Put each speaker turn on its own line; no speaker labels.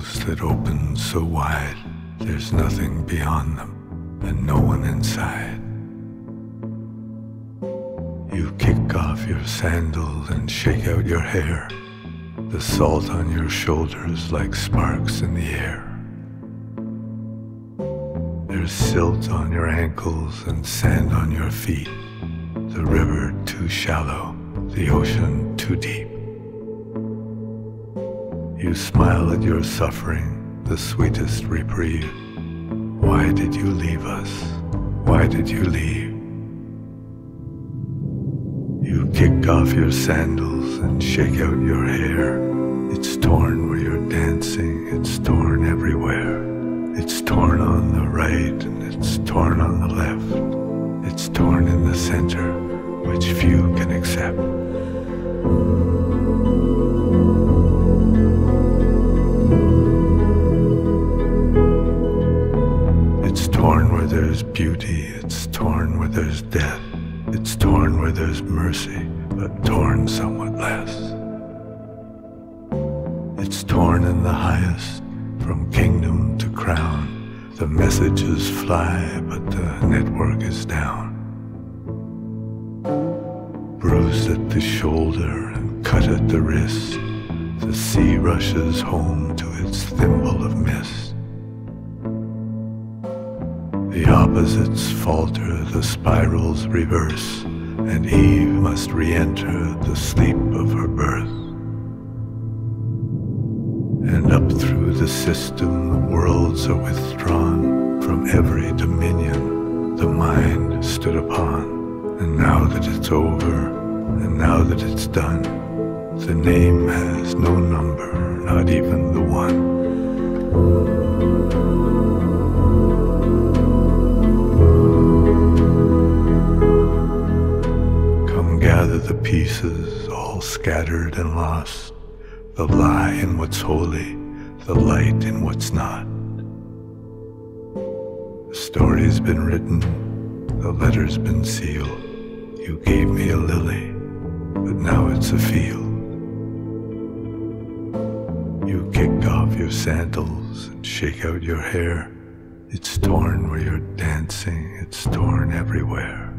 windows that open so wide, there's nothing beyond them and no one inside. You kick off your sandals and shake out your hair, the salt on your shoulders like sparks in the air. There's silt on your ankles and sand on your feet, the river too shallow, the ocean too deep. You smile at your suffering, the sweetest reprieve. Why did you leave us? Why did you leave? You kick off your sandals and shake out your hair. It's torn where you're dancing, it's torn everywhere. It's torn on the right and it's torn on the left. It's torn in the center, which few can accept. It's torn where there's beauty, it's torn where there's death. It's torn where there's mercy, but torn somewhat less. It's torn in the highest, from kingdom to crown. The messages fly, but the network is down. Bruised at the shoulder and cut at the wrist, the sea rushes home to its thimble of mist. The opposites falter, the spirals reverse, and Eve must re-enter the sleep of her birth. And up through the system the worlds are withdrawn from every dominion the mind stood upon. And now that it's over, and now that it's done, the name has no number, not even the one. Gather the pieces, all scattered and lost, the lie in what's holy, the light in what's not. The story's been written, the letter's been sealed. You gave me a lily, but now it's a field. You kick off your sandals and shake out your hair. It's torn where you're dancing, it's torn everywhere.